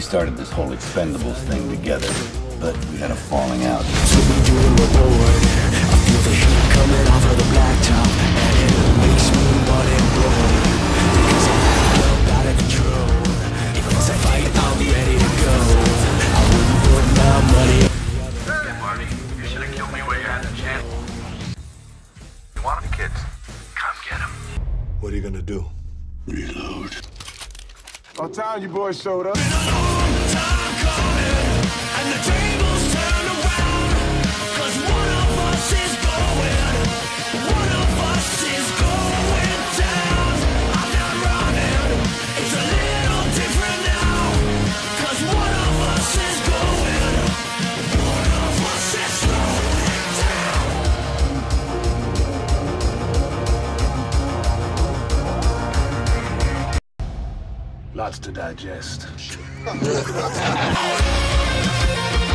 started this whole Expendables thing together, but we had a falling out. So we do a reward. I feel the heat coming off of the blacktop, and it makes me want it roll. Because I'm up out of control. If it's a fight, I'm ready to go. I wouldn't put my money. Hey, Marty, you should have killed me while you had the chance. You want them, kids? Come get them. What are you gonna do? Reload. About time you boys showed up. Been a long time coming, and the tables turn around. 'Cause one of us is going, one of us is going down. I'm not running, it's a little different now. 'Cause one of us is going, one of us is slowing down. Lots to digest.